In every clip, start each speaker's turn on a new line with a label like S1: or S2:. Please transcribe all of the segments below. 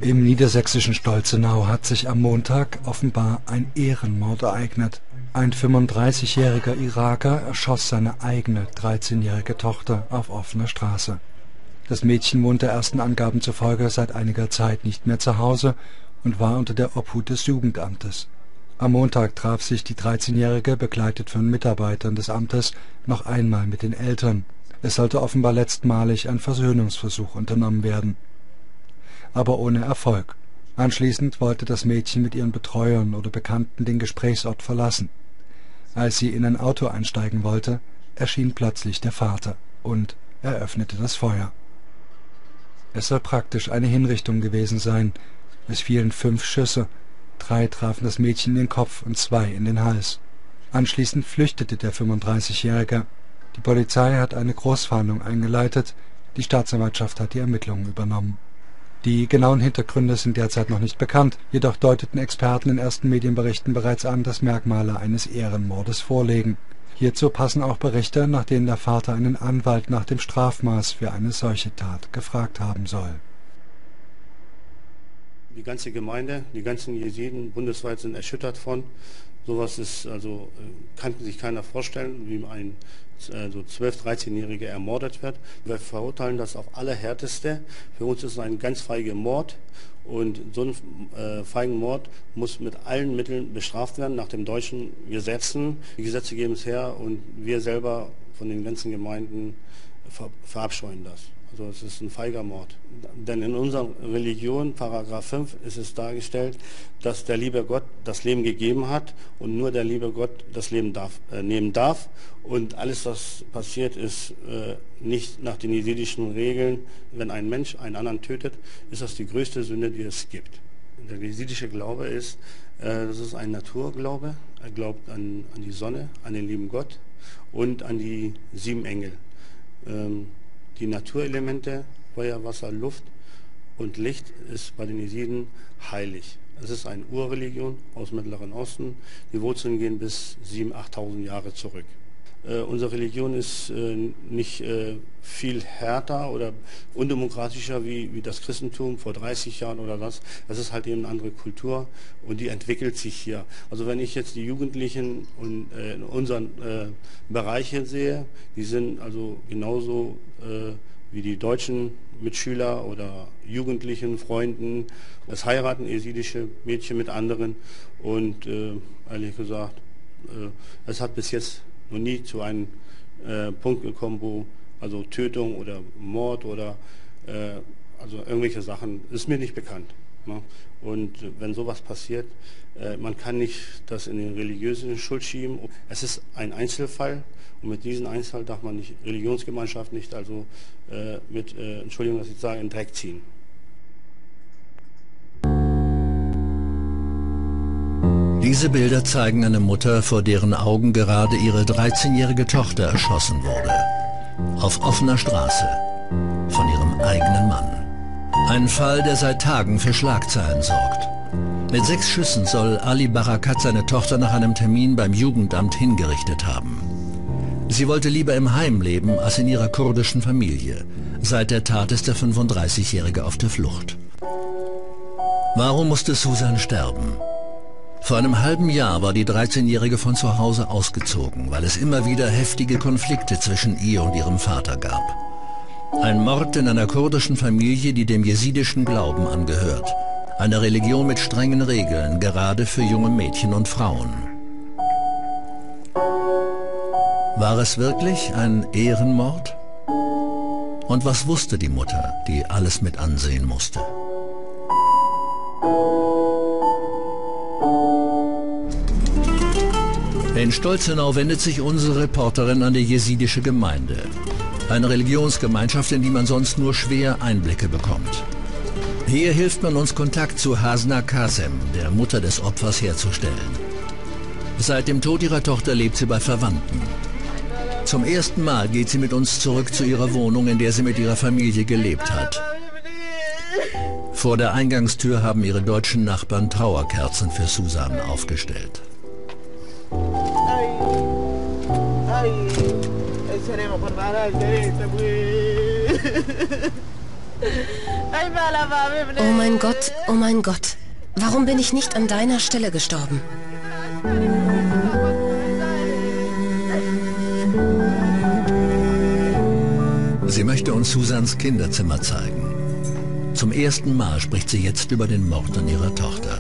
S1: Im niedersächsischen Stolzenau hat sich am Montag offenbar ein Ehrenmord ereignet. Ein 35-jähriger Iraker erschoss seine eigene 13-jährige Tochter auf offener Straße. Das Mädchen wohnte ersten Angaben zufolge seit einiger Zeit nicht mehr zu Hause und war unter der Obhut des Jugendamtes. Am Montag traf sich die 13-Jährige, begleitet von Mitarbeitern des Amtes, noch einmal mit den Eltern. Es sollte offenbar letztmalig ein Versöhnungsversuch unternommen werden, aber ohne Erfolg. Anschließend wollte das Mädchen mit ihren Betreuern oder Bekannten den Gesprächsort verlassen. Als sie in ein Auto einsteigen wollte, erschien plötzlich der Vater und eröffnete das Feuer. Es soll praktisch eine Hinrichtung gewesen sein. Es fielen 5 Schüsse, 3 trafen das Mädchen in den Kopf und 2 in den Hals. Anschließend flüchtete der 35-Jährige. Die Polizei hat eine Großfahndung eingeleitet, die Staatsanwaltschaft hat die Ermittlungen übernommen. Die genauen Hintergründe sind derzeit noch nicht bekannt, jedoch deuteten Experten in ersten Medienberichten bereits an, dass Merkmale eines Ehrenmordes vorliegen. Hierzu passen auch Berichte, nach denen der Vater einen Anwalt nach dem Strafmaß für eine solche Tat gefragt haben soll.
S2: Die ganze Gemeinde, die ganzen Jesiden bundesweit sind erschüttert von. Sowas ist, kann sich keiner vorstellen, wie ein 12-, 13-Jähriger ermordet wird. Wir verurteilen das auf Allerhärteste. Für uns ist es ein ganz feiger Mord und so ein feigen Mord muss mit allen Mitteln bestraft werden nach den deutschen Gesetzen. Die Gesetze geben es her und wir selber von den ganzen Gemeinden verabscheuen das. Also es ist ein feiger Mord. Denn in unserer Religion, Paragraph 5, ist es dargestellt, dass der liebe Gott das Leben gegeben hat und nur der liebe Gott das Leben nehmen darf. Und alles, was passiert, ist nicht nach den jesidischen Regeln. Wenn ein Mensch einen anderen tötet, ist das die größte Sünde, die es gibt. Der jesidische Glaube ist, das ist ein Naturglaube. Er glaubt an die Sonne, an den lieben Gott und an die 7 Engel. Die Naturelemente, Feuer, Wasser, Luft und Licht ist bei den Jesiden heilig. Es ist eine Urreligion aus dem Mittleren Osten. Die Wurzeln gehen bis 7.000, 8.000 Jahre zurück. Unsere Religion ist nicht viel härter oder undemokratischer wie das Christentum vor 30 Jahren oder was. Das ist halt eben eine andere Kultur und die entwickelt sich hier. Also wenn ich jetzt die Jugendlichen in unseren Bereichen sehe, die sind also genauso wie die deutschen Mitschüler oder Jugendlichen, Freunden. Es heiraten jesidische Mädchen mit anderen und ehrlich gesagt, es hat bis jetzt noch nie zu einem Punkt gekommen, wo also Tötung oder Mord oder also irgendwelche Sachen, ist mir nicht bekannt. Ne? Und wenn sowas passiert, man kann nicht das in den religiösen Schuld schieben. Es ist ein Einzelfall und mit diesem Einzelfall darf man nicht Religionsgemeinschaft nicht also Entschuldigung, dass ich sage, in den Dreck ziehen.
S3: Diese Bilder zeigen eine Mutter, vor deren Augen gerade ihre 13-jährige Tochter erschossen wurde. Auf offener Straße. Von ihrem eigenen Mann. Ein Fall, der seit Tagen für Schlagzeilen sorgt. Mit 6 Schüssen soll Ali Barakat seine Tochter nach einem Termin beim Jugendamt hingerichtet haben. Sie wollte lieber im Heim leben als in ihrer kurdischen Familie. Seit der Tat ist der 35-Jährige auf der Flucht. Warum musste Susan sterben? Vor einem halben Jahr war die 13-Jährige von zu Hause ausgezogen, weil es immer wieder heftige Konflikte zwischen ihr und ihrem Vater gab. Ein Mord in einer kurdischen Familie, die dem jesidischen Glauben angehört. Eine Religion mit strengen Regeln, gerade für junge Mädchen und Frauen. War es wirklich ein Ehrenmord? Und was wusste die Mutter, die alles mit ansehen musste? In Stolzenau wendet sich unsere Reporterin an die jesidische Gemeinde. Eine Religionsgemeinschaft, in die man sonst nur schwer Einblicke bekommt. Hier hilft man uns, Kontakt zu Hasna Kasem, der Mutter des Opfers, herzustellen. Seit dem Tod ihrer Tochter lebt sie bei Verwandten. Zum ersten Mal geht sie mit uns zurück zu ihrer Wohnung, in der sie mit ihrer Familie gelebt hat. Vor der Eingangstür haben ihre deutschen Nachbarn Trauerkerzen für Susan aufgestellt.
S4: Oh mein Gott, oh mein Gott. Warum bin ich nicht an deiner Stelle gestorben?
S3: Sie möchte uns Susans Kinderzimmer zeigen. Zum ersten Mal spricht sie jetzt über den Mord an ihrer Tochter.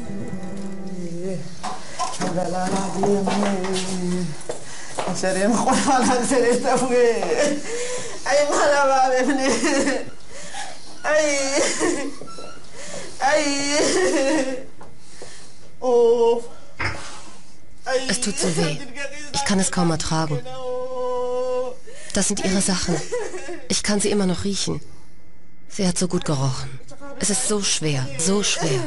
S4: Es tut so weh. Ich kann es kaum ertragen. Das sind ihre Sachen. Ich kann sie immer noch riechen. Sie hat so gut gerochen. Es ist so schwer, so schwer.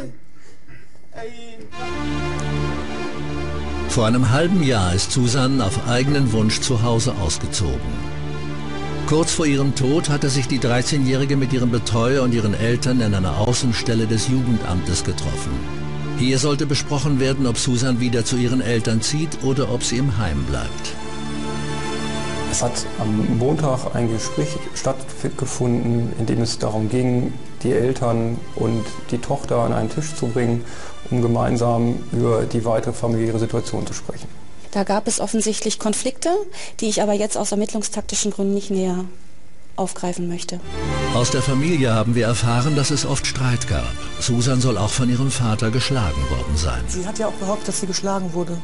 S3: Vor einem halben Jahr ist Susan auf eigenen Wunsch zu Hause ausgezogen. Kurz vor ihrem Tod hatte sich die 13-Jährige mit ihrem Betreuer und ihren Eltern in einer Außenstelle des Jugendamtes getroffen. Hier sollte besprochen werden, ob Susan wieder zu ihren Eltern zieht oder ob sie im Heim bleibt.
S5: Es hat am Montag ein Gespräch stattgefunden, in dem es darum ging, die Eltern und die Tochter an einen Tisch zu bringen, um gemeinsam über die weitere familiäre Situation zu sprechen.
S6: Da gab es offensichtlich Konflikte, die ich aber jetzt aus ermittlungstaktischen Gründen nicht näher aufgreifen möchte.
S3: Aus der Familie haben wir erfahren, dass es oft Streit gab. Susan soll auch von ihrem Vater geschlagen worden sein.
S7: Sie hat ja auch behauptet, dass sie geschlagen wurde.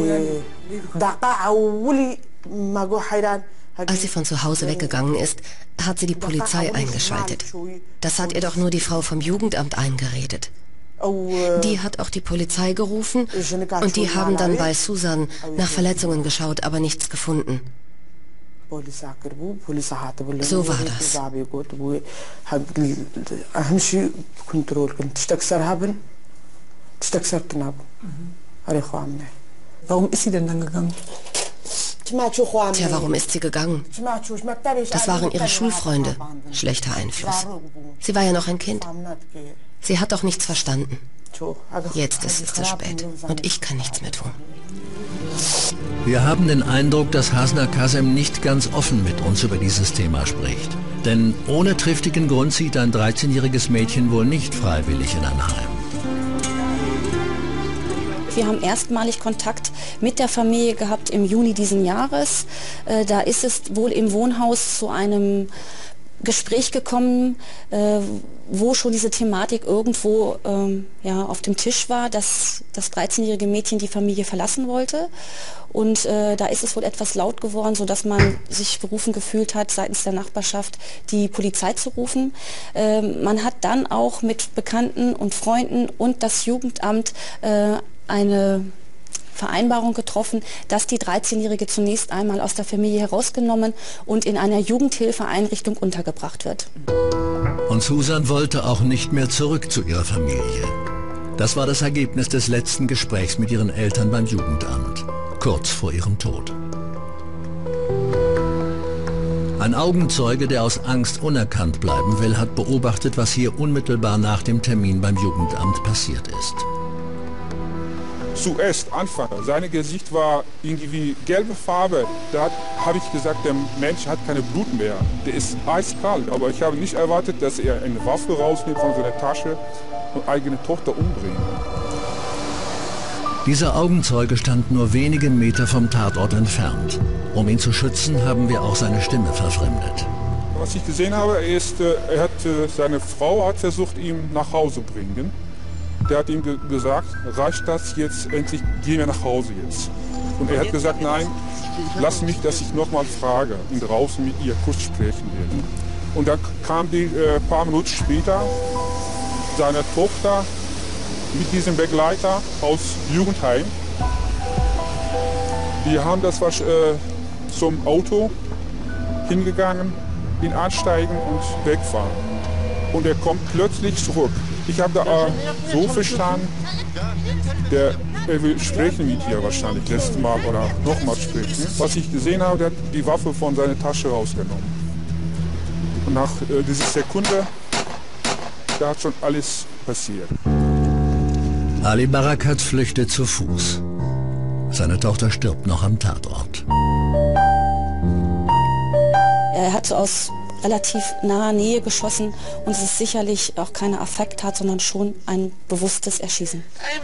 S4: Als sie von zu Hause weggegangen ist, hat sie die Polizei eingeschaltet. Das hat ihr doch nur die Frau vom Jugendamt eingeredet. Die hat auch die Polizei gerufen und die haben dann bei Susan nach Verletzungen geschaut, aber nichts gefunden. So war das.
S7: Warum ist sie denn dann gegangen?
S4: Tja, warum ist sie gegangen? Das waren ihre Schulfreunde. Schlechter Einfluss. Sie war ja noch ein Kind. Sie hat doch nichts verstanden. Jetzt ist es zu spät und ich kann nichts mehr tun.
S3: Wir haben den Eindruck, dass Hasna Kazem nicht ganz offen mit uns über dieses Thema spricht. Denn ohne triftigen Grund zieht ein 13-jähriges Mädchen wohl nicht freiwillig in ein Heim.
S6: Wir haben erstmalig Kontakt mit der Familie gehabt im Juni diesen Jahres. Da ist es wohl im Wohnhaus zu einem Gespräch gekommen, wo schon diese Thematik irgendwo auf dem Tisch war, dass das 13-jährige Mädchen die Familie verlassen wollte. Und da ist es wohl etwas laut geworden, sodass man sich berufen gefühlt hat, seitens der Nachbarschaft die Polizei zu rufen. Man hat dann auch mit Bekannten und Freunden und das Jugendamt eine Vereinbarung getroffen, dass die 13-Jährige zunächst einmal aus der Familie herausgenommen und in einer Jugendhilfeeinrichtung untergebracht wird.
S3: Und Susan wollte auch nicht mehr zurück zu ihrer Familie. Das war das Ergebnis des letzten Gesprächs mit ihren Eltern beim Jugendamt, kurz vor ihrem Tod. Ein Augenzeuge, der aus Angst unerkannt bleiben will, hat beobachtet, was hier unmittelbar nach dem Termin beim Jugendamt passiert ist.
S8: Zuerst Anfang, sein Gesicht war irgendwie gelbe Farbe. Da habe ich gesagt, der Mensch hat keine Blut mehr. Der ist eiskalt. Aber ich habe nicht erwartet, dass er eine Waffe rausnimmt von seiner Tasche und eigene Tochter umbringt.
S3: Dieser Augenzeuge stand nur wenige Meter vom Tatort entfernt. Um ihn zu schützen, haben wir auch seine Stimme verfremdet.
S8: Was ich gesehen habe, ist, seine Frau hat versucht, ihn nach Hause zu bringen. Der hat ihm gesagt, reicht das jetzt, endlich gehen wir nach Hause jetzt. Und er hat gesagt, nein, lass mich, dass ich nochmal frage und draußen mit ihr kurz sprechen werde. Und dann kam die paar Minuten später seine Tochter mit diesem Begleiter aus Jugendheim. Wir haben das zum Auto hingegangen, ihn ansteigen und wegfahren. Und er kommt plötzlich zurück. Ich habe da so verstanden, er will sprechen mit ihr wahrscheinlich, letztes Mal oder nochmal sprechen. Was ich gesehen habe, der hat die Waffe von seiner Tasche rausgenommen. Und nach dieser Sekunde, da hat schon alles passiert.
S3: Ali Barakat flüchtet zu Fuß. Seine Tochter stirbt noch am Tatort.
S6: Er hat aus relativ naher Nähe geschossen und es ist sicherlich auch keine Affekttat, sondern schon ein bewusstes Erschießen.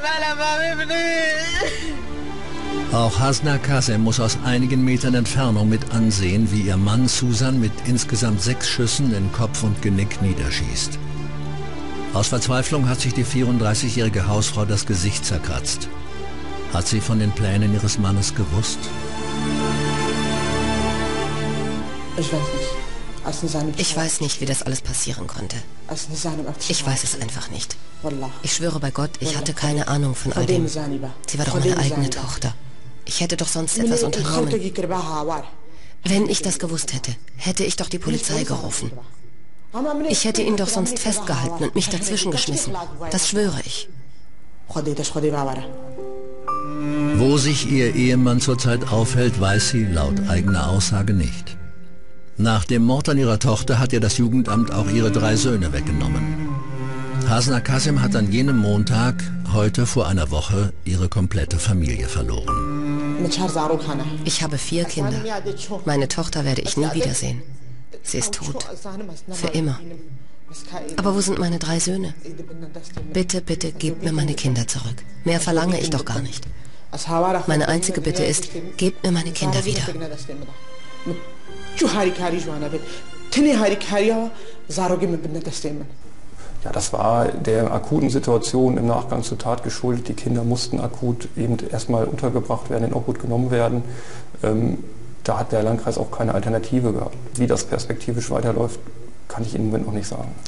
S3: Auch Hasna Qasem muss aus einigen Metern Entfernung mit ansehen, wie ihr Mann Susan mit insgesamt 6 Schüssen in Kopf und Genick niederschießt. Aus Verzweiflung hat sich die 34-jährige Hausfrau das Gesicht zerkratzt. Hat sie von den Plänen ihres Mannes gewusst?
S4: Ich weiß nicht, wie das alles passieren konnte. Ich weiß es einfach nicht. Ich schwöre bei Gott, ich hatte keine Ahnung von all dem. Sie war doch meine eigene Tochter. Ich hätte doch sonst etwas unternommen. Wenn ich das gewusst hätte, hätte ich doch die Polizei gerufen. Ich hätte ihn doch sonst festgehalten und mich dazwischen geschmissen. Das schwöre ich.
S3: Wo sich ihr Ehemann zurzeit aufhält, weiß sie laut eigener Aussage nicht. Nach dem Mord an ihrer Tochter hat ihr das Jugendamt auch ihre 3 Söhne weggenommen. Hasna Qasem hat an jenem Montag, heute vor einer Woche, ihre komplette Familie verloren.
S4: Ich habe 4 Kinder. Meine Tochter werde ich nie wiedersehen. Sie ist tot. Für immer. Aber wo sind meine 3 Söhne? Bitte, bitte, gebt mir meine Kinder zurück. Mehr verlange ich doch gar nicht. Meine einzige Bitte ist, gebt mir meine Kinder wieder.
S5: Ja, das war der akuten Situation im Nachgang zur Tat geschuldet. Die Kinder mussten akut eben erstmal untergebracht werden, in Obhut genommen werden. Da hat der Landkreis auch keine Alternative gehabt. Wie das perspektivisch weiterläuft, kann ich im Moment noch nicht sagen.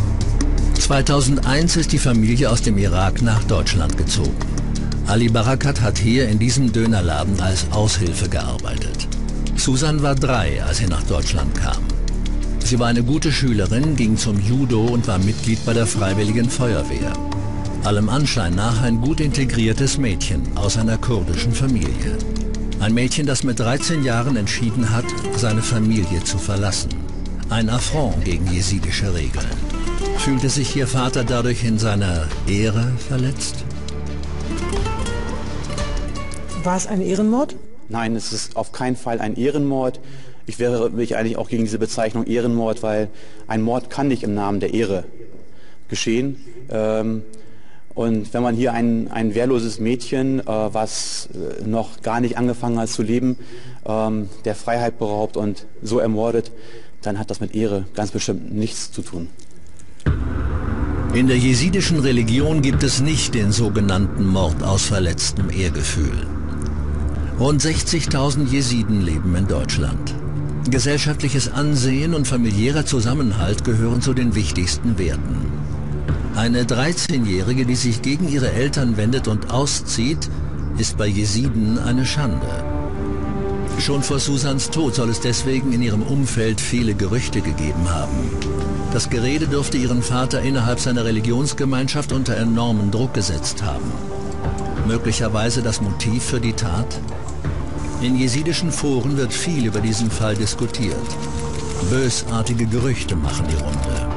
S3: 2001 ist die Familie aus dem Irak nach Deutschland gezogen. Ali Barakat hat hier in diesem Dönerladen als Aushilfe gearbeitet. Susan war 3, als sie nach Deutschland kam. Sie war eine gute Schülerin, ging zum Judo und war Mitglied bei der Freiwilligen Feuerwehr. Allem Anschein nach ein gut integriertes Mädchen aus einer kurdischen Familie. Ein Mädchen, das mit 13 Jahren entschieden hat, seine Familie zu verlassen. Ein Affront gegen jesidische Regeln. Fühlte sich ihr Vater dadurch in seiner Ehre verletzt?
S7: War es ein Ehrenmord?
S9: Nein, es ist auf keinen Fall ein Ehrenmord. Ich wehre mich eigentlich auch gegen diese Bezeichnung Ehrenmord, weil ein Mord kann nicht im Namen der Ehre geschehen. Und wenn man hier ein wehrloses Mädchen, was noch gar nicht angefangen hat zu leben, der Freiheit beraubt und so ermordet, dann hat das mit Ehre ganz bestimmt nichts zu tun.
S3: In der jesidischen Religion gibt es nicht den sogenannten Mord aus verletztem Ehrgefühl. Rund 60.000 Jesiden leben in Deutschland. Gesellschaftliches Ansehen und familiärer Zusammenhalt gehören zu den wichtigsten Werten. Eine 13-Jährige, die sich gegen ihre Eltern wendet und auszieht, ist bei Jesiden eine Schande. Schon vor Susans Tod soll es deswegen in ihrem Umfeld viele Gerüchte gegeben haben. Das Gerede dürfte ihren Vater innerhalb seiner Religionsgemeinschaft unter enormen Druck gesetzt haben. Möglicherweise das Motiv für die Tat? In jesidischen Foren wird viel über diesen Fall diskutiert. Bösartige Gerüchte machen die Runde.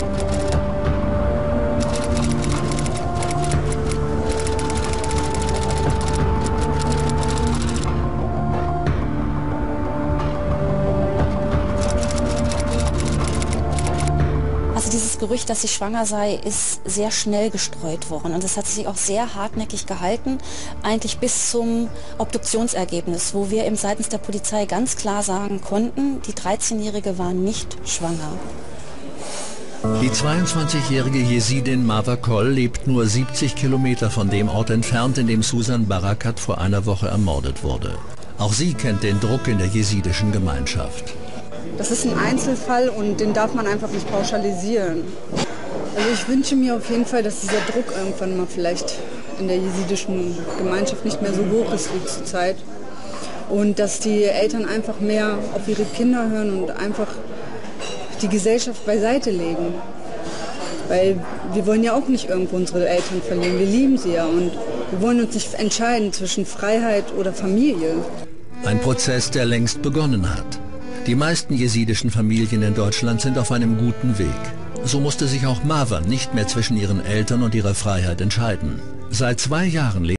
S6: Also dieses Gerücht, dass sie schwanger sei, ist sehr schnell gestreut worden und das hat sich auch sehr hartnäckig gehalten, eigentlich bis zum Obduktionsergebnis, wo wir eben seitens der Polizei ganz klar sagen konnten, die 13-Jährige war nicht schwanger.
S3: Die 22-jährige Jesidin Marwa Kol lebt nur 70 Kilometer von dem Ort entfernt, in dem Susan Barakat vor einer Woche ermordet wurde. Auch sie kennt den Druck in der jesidischen Gemeinschaft.
S10: Das ist ein Einzelfall und den darf man einfach nicht pauschalisieren. Also ich wünsche mir auf jeden Fall, dass dieser Druck irgendwann mal vielleicht in der jesidischen Gemeinschaft nicht mehr so hoch ist wie zurzeit. Und dass die Eltern einfach mehr auf ihre Kinder hören und einfach die Gesellschaft beiseite legen. Weil wir wollen ja auch nicht irgendwo unsere Eltern verlieren, wir lieben sie ja und wir wollen uns nicht entscheiden zwischen Freiheit oder Familie.
S3: Ein Prozess, der längst begonnen hat. Die meisten jesidischen Familien in Deutschland sind auf einem guten Weg. So musste sich auch Marwa nicht mehr zwischen ihren Eltern und ihrer Freiheit entscheiden. Seit 2 Jahren lebt